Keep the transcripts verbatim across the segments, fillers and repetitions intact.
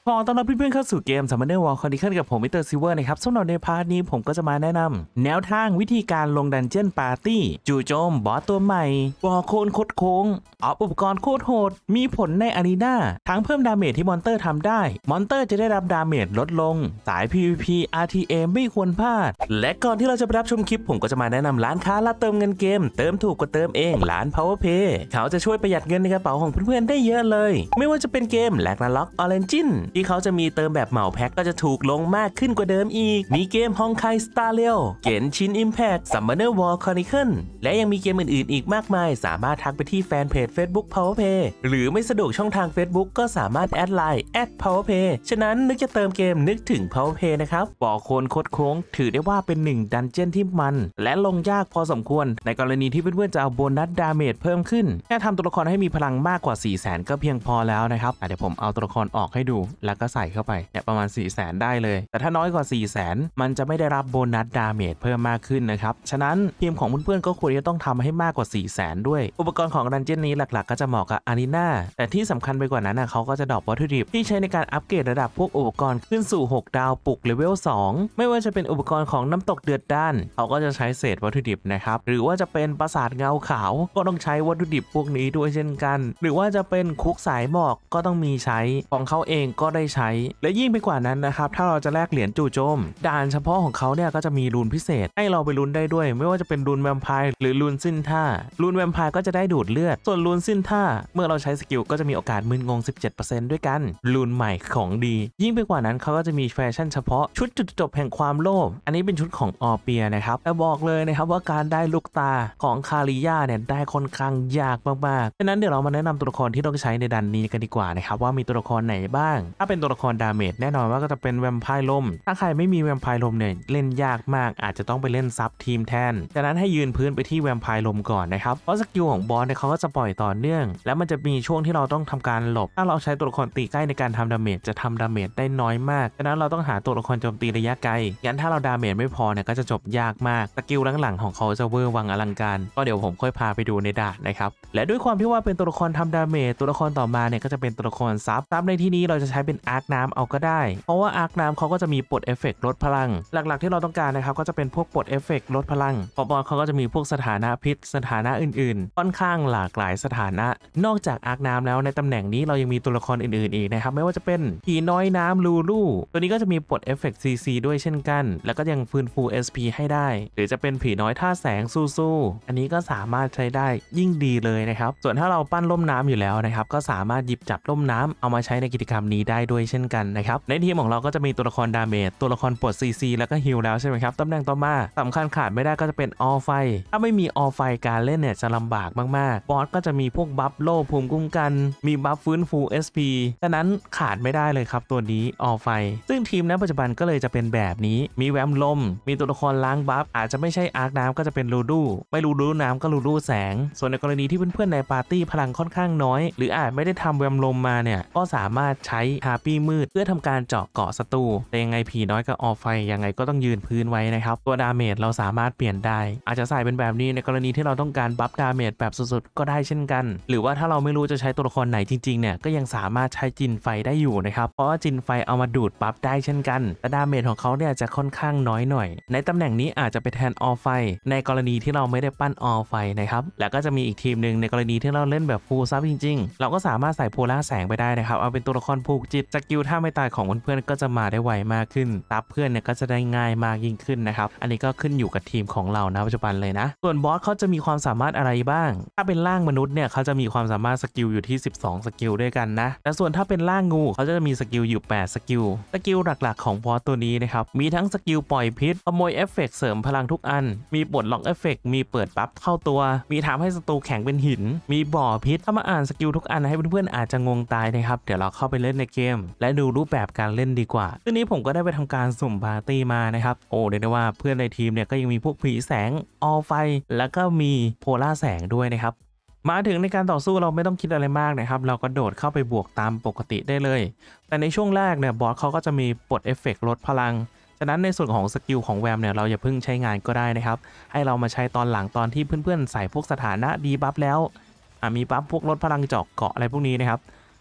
ขอต้อนรับเพื่อนๆเข้าสู่เกม Summoner War Chronicles กับผมมิสเตอร์ซิลเวอร์นะครับสำหรับในพาร์ทนี้ผมก็จะมาแนะนำแนวทางวิธีการลงดันเจี้ยนปาร์ตี้จู่โจมบอสตัวใหม่วอลโคนโคตรโค้งออฟอุปกรณ์โคตรโหดมีผลในอารีนาทั้งเพิ่มดาเมจที่มอนเตอร์ทำได้มอนเตอร์จะได้รับดาเมจลดลงสาย พี วี พี อาร์ ที เอ ไม่ควรพลาดและก่อนที่เราจะไปรับชมคลิปผมก็จะมาแนะนำร้านค้ารับเติมเงินเกมเติมถูกกว่าเติมเองร้าน PowerPay เขาจะช่วยประหยัดเงินในกระเป๋าของเพื่อนๆได้เยอะเลยไม่ว่าจะเป็นเกม Ragnarok Origins ที่เขาจะมีเติมแบบเหมาแพ็คก็จะถูกลงมากขึ้นกว่าเดิมอีกมีเกม Honkai Star Rail Genshin Impact Summoner War Chronicles และยังมีเกมอื่นๆอีกมากมายสามารถทักไปที่แฟนเพจ Facebook PowerPay หรือไม่สะดวกช่องทาง Facebook ก็สามารถแอดไลน์ แอท PowerPay ฉะนั้นนึกจะเติมเกมนึกถึง PowerPay นะครับบ่อโคลนคดโค้งถือได้ว่าเป็นหนึ่งดันเจี้ยนที่มันและลงยากพอสมควรในกรณีที่เพื่อนๆจะเอาโบนัสดาเมจเพิ่มขึ้นแค่ทำตัวละครให้มีพลังมากกว่า สี่แสน ก็เพียงพอแล้วนะครับเดี๋ยวผมเอาตัวละครออกให้ดูแล้วก็ใส่เข้าไปเนี่ยประมาณ สี่แสน ได้เลยแต่ถ้าน้อยกว่า สี่แสน มันจะไม่ได้รับโบนัสดาเมจเพิ่มมากขึ้นนะครับฉะนั้นทีมของเพื่อนๆก็ควรจะต้องทำให้มากกว่า สี่แสน ด้วยอุปกรณ์ของดันเจี้ยนนี้หลักๆก็จะเหมาะกับอารีนาแต่ที่สำคัญไปกว่านั้นนะเขาก็จะดรอปวัตถุดิบที่ใช้ในการอัปเกรดระดับพวกอุปกรณ์ขึ้นสู่หกดาวปลุกเลเวลสองไม่ว่าจะเป็นอุปกรณ์ของน้ำตกเดือดด้านเขาก็จะใช้เศษวัตถุดิบนะครับหรือว่าจะเป็นปราสาทเงาขาวก็ต้องใช้วัตถุดิบพวกนี้ด้วยเช่นกันหรือว่าจะเป็นคุกสายหมอกก็ต้องมีใช้ของเขาเองก็ได้ใช้และยิ่งไปกว่านั้นนะครับถ้าเราจะแลกเหรียญจู่โจมด่านเฉพาะของเขาเนี่ยก็จะมีรูนพิเศษให้เราไปลุ้นได้ด้วยไม่ว่าจะเป็นรูนแวมไพร์หรือรูนสิ้นท่ารูนแวมไพร์ก็จะได้ดูดเลือดส่วนรูนสิ้นท่าเมื่อเราใช้สกิลก็จะมีโอกาสมึนงง สิบเจ็ดเปอร์เซ็นต์ ด้วยกันรูนใหม่ของดียิ่งไปกว่านั้นเขาก็จะมีแฟชั่นเฉพาะชุดจุดจบแห่งความโลภอันนี้เป็นชุดของออเปียนะครับแต่บอกเลยนะครับว่าการได้ลูกตาของคาริยาเนี่ยได้ค่อนข้างยากมากๆฉะนั้นเดี๋ยวเรามาแนะนำตัวละครที่ต้องใช้ในดันนี้กันดีกว่านะครับว่ามีตัวละครไหนบ้างถ้าเป็นตัวละครดาเมจแน่นอนว่าก็จะเป็นแวมไพร์ลมถ้าใครไม่มีแวมไพร์ลมเนี่ยเล่นยากมากอาจจะต้องไปเล่นซับทีมแทนฉะนั้นให้ยืนพื้นไปที่แวมไพร์ลมก่อนนะครับเพราะสกิลของบอสเนี่ยเขาก็จะปล่อยต่อเนื่องแล้วมันจะมีช่วงที่เราต้องทำการหลบถ้าเราใช้ตัวละครตีใกล้ในการทำดาเมจจะทำดาเมจได้น้อยมากฉะนั้นเราต้องหาตัวละครโจมตีระยะไกลงั้นถ้าเราดาเมจไม่พอเนี่ยก็จะจบยากมากสกิลหลังๆของเขาจะเวอร์วังอลังการก็เดี๋ยวผมค่อยพาไปดูในด่านนะครับและด้วยความที่ว่าเป็นตัวละครทำดาเมจตัวละครต่อมาเนี่ยก็จะเป็นตัวละครซับซับในที่นี้เราจะใช้เป็นอาร์คน้ำเอาก็ได้เพราะว่าอาร์คน้ำเขาก็จะมีปลดเอฟเฟกต์ลดพลังหลักๆที่เราต้องการนะครับก็จะเป็นพวกปลดเอฟเฟกต์ลดพลังปอบอลเขาก็จะมีพวกสถานะพิษสถานะอื่นๆค่อนข้างหลากหลายสถานะนอกจากอาร์คน้ำแล้วในตำแหน่งนี้เรายังมีตัวละครอื่นๆอีกนะครับไม่ว่าจะเป็นผีน้อยน้ำลูลูตัวนี้ก็จะมีปลดเอฟเฟกต์ ซี ซี ด้วยเช่นกันแล้วก็ยังฟื้นฟู เอส พี ให้ได้หรือจะเป็นผีน้อยท่าแสงสู้ๆอันนี้ก็สามารถใช้ได้ยิ่งดีเลยนะครับส่วนถ้าเราปั้นล่มน้ำอยู่แล้วนะครับก็สามารถหยิบจับล่มน้ำเอามาใช้ในกิจกรรมนี้ได้ด้วยเช่นกันนะครับในทีมของเราก็จะมีตัวละครดาเมจตัวละครปลด ซี ซี แล้วก็ฮิลแล้วใช่ไหมครับตำแหน่งต่อมาสำคัญขาดไม่ได้ก็จะเป็นออไฟถ้าไม่มีออไฟการเล่นเนี่ยจะลำบากมากๆบอสก็จะมีพวกบัฟโล่ภูมิคุ้มกันมีบัฟฟื้นฟู เอส พี ฉะนั้นขาดไม่ได้เลยครับตัวนี้ออไฟซึ่งทีมณปัจจุบันก็เลยจะเป็นแบบนี้มีแวมลมมีตัวละครล้างบัฟอาจจะไม่ใช่อาร์คน้ำก็จะเป็นลูดูไม่ลูดูน้ำก็ลูดูแสงส่วนในกรณีที่เพื่อนๆในปาร์ตี้พลังค่อนข้างน้อยหรืออาจไม่ได้ทำแวมลมมาเนี่ยก็สามารถใช้ฮาร์ปี้มืดเพื่อทำการเจาะเกาะศัตรูแต่ยังไงผีน้อยกับออไฟยังไงก็ต้องยืนพื้นไว้นะครับตัวดาเมจเราสามารถเปลี่ยนได้อาจจะใส่เป็นแบบนี้ในกรณีที่เราต้องการบัฟดาเมจแบบสุดๆก็ได้เช่นกันหรือว่าถ้าเราไม่รู้จะใช้ตัวละครไหนจริงๆเนี่ยก็ยังสามารถใช้จินไฟได้อยู่นะครับเพราะว่าจินไฟเอามาดูดบัฟได้เช่นกันแต่ดาเมจของเขาเนี่ยจะค่อนข้างน้อยหน่อยในตำแหน่งนี้อาจจะไปแทนออไฟในกรณีที่เราไม่ได้ปั้นออไฟนะครับแล้วก็จะมีอีกทีมหนึ่งในกรณีที่เราเล่นแบบฟูลซับจริงๆเราก็สามารถใส่โพล่าแสงไปได้นะครับเอาเป็นตัวละครผูกจิตสกิลท่าไม่ตายของเพื่อนๆก็จะมาได้ไวมากขึ้นซับเพื่อนเนี่ยก็จะได้ง่ายมากยิ่งขึ้นนะครับอันนี้ก็ขึ้นอยู่กับทีมของเรานะปัจจุบันเลยนะส่วนบอสเขาจะมีความสามารถอะไรบ้างถ้าเป็นร่างมนุษย์เนี่ยเขาจะมีความสามารถสกิลอยู่ที่สิบสองสกิลด้วยกันนะแต่ส่วนถ้าเป็นร่างงูเขาจะมีสกิลอยู่แปดสกิลสกิลหลักๆของบอสตัวนี้นะครับมีทั้งสกิลปล่อยพิษขโมยเอฟเฟกต์เสริมพลังทุกอันมีปลดล็อกเอฟเฟกต์มีเปิดบัฟเข้าตัวมีทำให้ศัตรูแข็งเป็นหินมีบ่อพิษถ้ามาอ่านสกิลทุกอันให้เพื่อนๆอาจจะงงตายนะครับเดี๋ยวเราเข้าไปเล่นในเกมและดูรูปแบบการเล่นดีกว่าทีนี้ผมก็ได้ไปทำการสุ่มปาร์ตี้มานะครับโอ้เรียกได้ว่าเพื่อนในทีมเนี่ยก็ยังมีพวกผีแสงออไฟแล้วก็มีโพล่าแสงด้วยนะครับมาถึงในการต่อสู้เราไม่ต้องคิดอะไรมากนะครับเราก็โดดเข้าไปบวกตามปกติได้เลยแต่ในช่วงแรกเนี่ยบอสเขาก็จะมีปลดเอฟเฟกต์ลดพลังฉะนั้นในส่วนของสกิลของแวมเนี่ยเราอย่าเพิ่งใช้งานก็ได้นะครับให้เรามาใช้ตอนหลังตอนที่เพื่อนๆใส่พวกสถานะดีบัฟแล้วมีบัฟพวกลดพลังเจาะเกาะอะไรพวกนี้นะครับ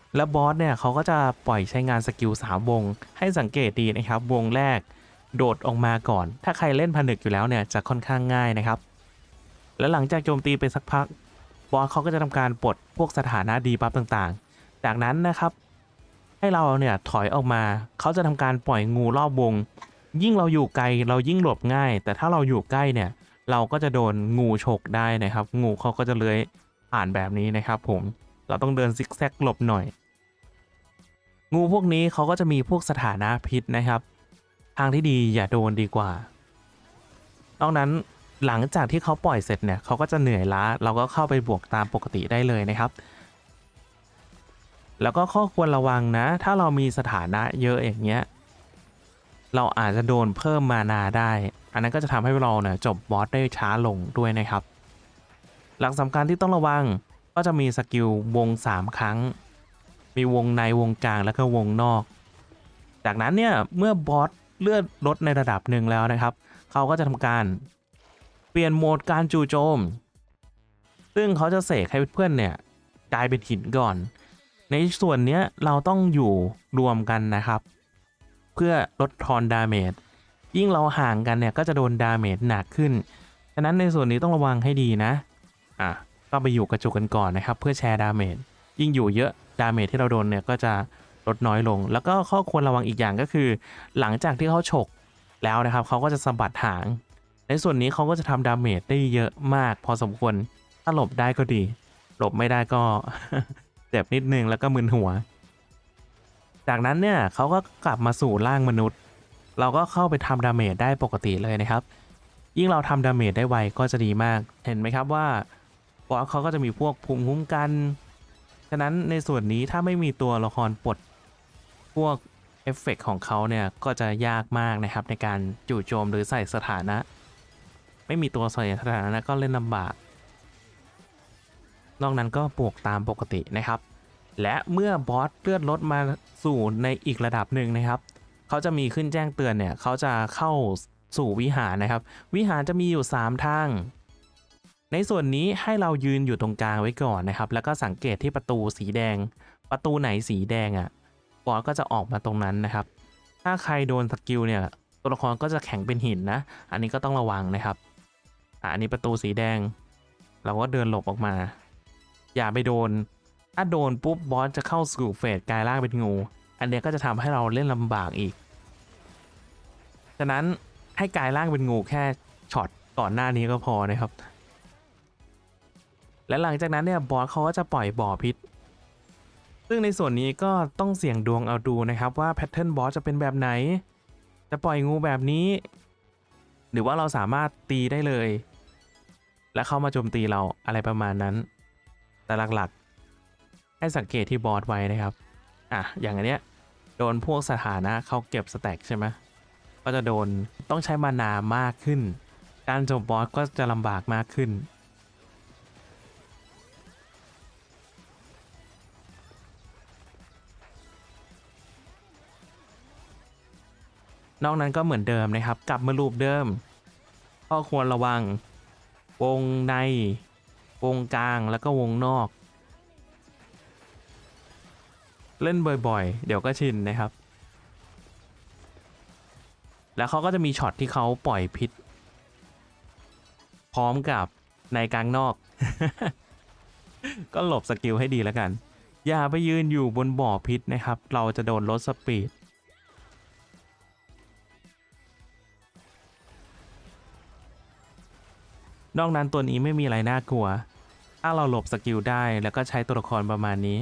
แล้วบอสเนี่ยเขาก็จะปล่อยใช้งานสกิลสามวงให้สังเกตดีนะครับวงแรกโดดออกมาก่อนถ้าใครเล่นผนึกอยู่แล้วเนี่ยจะค่อนข้างง่ายนะครับแล้วหลังจากโจมตีไปสักพักบอสเขาก็จะทำการปลดพวกสถานะดีบัฟต่างๆจากนั้นนะครับให้เราเนี่ยถอยออกมาเขาจะทำการปล่อยงูรอบวงยิ่งเราอยู่ไกลเรายิ่งหลบง่ายแต่ถ้าเราอยู่ใกล้เนี่ยเราก็จะโดนงูฉกได้นะครับงูเขาก็จะเลื้อยผ่านแบบนี้นะครับผมเราต้องเดินซิกแซกหลบหน่อยงูพวกนี้เขาก็จะมีพวกสถานะพิษนะครับทางที่ดีอย่าโดนดีกว่านอกนั้นหลังจากที่เขาปล่อยเสร็จเนี่ยเขาก็จะเหนื่อยล้าเราก็เข้าไปบวกตามปกติได้เลยนะครับแล้วก็ข้อควรระวังนะถ้าเรามีสถานะเยอะอย่างเงี้ยเราอาจจะโดนเพิ่มมานาได้อันนั้นก็จะทำให้เราเนี่ยจบบอสได้ช้าลงด้วยนะครับหลักสำคัญที่ต้องระวังก็จะมีสกิลวงสามครั้งมีวงในวงกลางแล้วก็วงนอกจากนั้นเนี่ยเมื่อบอสเลือดลดในระดับหนึ่งแล้วนะครับเขาก็จะทำการเปลี่ยนโหมดการจู่โจมซึ่งเขาจะเสกให้เพื่อนเนี่ยกลายเป็นหินก่อนในส่วนนี้เราต้องอยู่รวมกันนะครับเพื่อลดทอนดาเมจยิ่งเราห่างกันเนี่ยก็จะโดนดาเมจหนักขึ้นฉะนั้นในส่วนนี้ต้องระวังให้ดีนะอ่ะก็ไปอยู่กระจุกกันก่อนนะครับเพื่อแชร์ดาเมจยิ่งอยู่เยอะดาเมจที่เราโดนเนี่ยก็จะลดน้อยลงแล้วก็ข้อควรระวังอีกอย่างก็คือหลังจากที่เขาฉกแล้วนะครับเขาก็จะสะบัดหางในส่วนนี้เขาก็จะทำดาเมจได้เยอะมากพอสมควรถ้าหลบได้ก็ดีหลบไม่ได้ก็ เจ็บนิดนึงแล้วก็มึนหัวจากนั้นเนี่ยเขาก็กลับมาสู่ร่างมนุษย์เราก็เข้าไปทำดาเมจได้ปกติเลยนะครับยิ่งเราทำดาเมจได้ไวก็จะดีมากเห็นไหมครับว่าบอสเขาก็จะมีพวกภูมิคุ้มกันฉะนั้นในส่วนนี้ถ้าไม่มีตัวละครปลดพวกเอฟเฟกต์ของเขาเนี่ยก็จะยากมากนะครับในการจู่โจมหรือใส่สถานะไม่มีตัวใส่สถานะก็เล่นลำบากนอกนั้นก็บวกตามปกตินะครับและเมื่อบอสเลือดลดมาสู่ในอีกระดับหนึ่งนะครับเขาจะมีขึ้นแจ้งเตือนเนี่ยเขาจะเข้าสู่วิหารนะครับวิหารจะมีอยู่สามทางในส่วนนี้ให้เรายืนอยู่ตรงกลางไว้ก่อนนะครับแล้วก็สังเกตที่ประตูสีแดงประตูไหนสีแดงอ่ะบอสก็จะออกมาตรงนั้นนะครับถ้าใครโดนสกิลเนี่ยตัวละครก็จะแข็งเป็นหินนะอันนี้ก็ต้องระวังนะครับอ่ะอันนี้ประตูสีแดงเราก็เดินหลบออกมาอย่าไปโดนถ้าโดนปุ๊บบอสจะเข้าสู่เฟสกลายร่างเป็นงูอันนี้ก็จะทำให้เราเล่นลำบากอีกฉะนั้นให้กลายร่างเป็นงูแค่ช็อตก่อนหน้านี้ก็พอนะครับและหลังจากนั้นเนี่ยบอสเขาก็จะปล่อยบ่อพิษซึ่งในส่วนนี้ก็ต้องเสี่ยงดวงเอาดูนะครับว่าแพทเทิร์นบอสจะเป็นแบบไหนจะปล่อยงูแบบนี้หรือว่าเราสามารถตีได้เลยและเข้ามาโจมตีเราอะไรประมาณนั้นแต่หลักๆให้สังเกตที่บอสไว้นะครับอ่ะอย่างอันเนี้ยโดนพวกสถานะเขาเก็บสแต็กใช่ไหมก็จะโดนต้องใช้มานามากขึ้นการโจมบอสก็จะลำบากมากขึ้นนอกนั้นก็เหมือนเดิมนะครับกลับมารูปเดิมข้อควรระวังวงในวงกลางแล้วก็วงนอกเล่นบ่อยๆเดี๋ยวก็ชินนะครับแล้วเขาก็จะมีช็อตที่เขาปล่อยพิษพร้อมกับในกลางนอก ก็หลบสกิลให้ดีแล้วกันอย่าไปยืนอยู่บนบ่อพิษนะครับเราจะโดนลดสปีดนอกนั้นตัวนี้ไม่มีอะไรน่ากลัวถ้าเราหลบสกิลได้แล้วก็ใช้ตัวละครประมาณนี้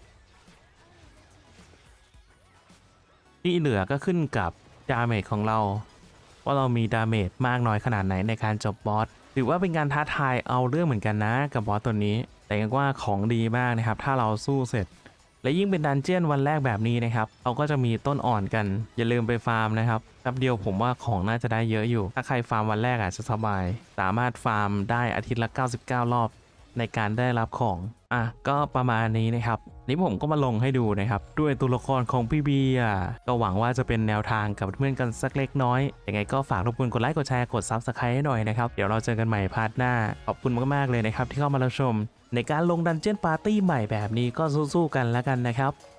ที่เหลือก็ขึ้นกับดาเมจของเราว่าเรามีดาเมจมากน้อยขนาดไหนในการจบบอสถือว่าเป็นการท้าทายเอาเรื่องเหมือนกันนะกับบอสตัวนี้แต่ยังว่าของดีมากนะครับถ้าเราสู้เสร็จและยิ่งเป็นดันเจี้ยนวันแรกแบบนี้นะครับเขาก็จะมีต้นอ่อนกันอย่าลืมไปฟาร์มนะครับแป๊บเดียวผมว่าของน่าจะได้เยอะอยู่ถ้าใครฟาร์มวันแรกอาจจะสบายสามารถฟาร์มได้อาทิตย์ละเก้าสิบเก้ารอบในการได้รับของอ่ะก็ประมาณนี้นะครับนี่ผมก็มาลงให้ดูนะครับด้วยตัวละครของพี่เบียร์ก็หวังว่าจะเป็นแนวทางกับเพื่อนกันสักเล็กน้อยยังไงก็ฝากรบกวนกดไลค์กดแชร์กด ซับสไครบ์ ให้หน่อยนะครับเดี๋ยวเราเจอกันใหม่พาร์ทหน้าขอบคุณมากๆเลยนะครับที่เข้ามารับชมในการลงดันเจี้ยนปาร์ตี้ใหม่แบบนี้ก็สู้ๆกันแล้วกันนะครับ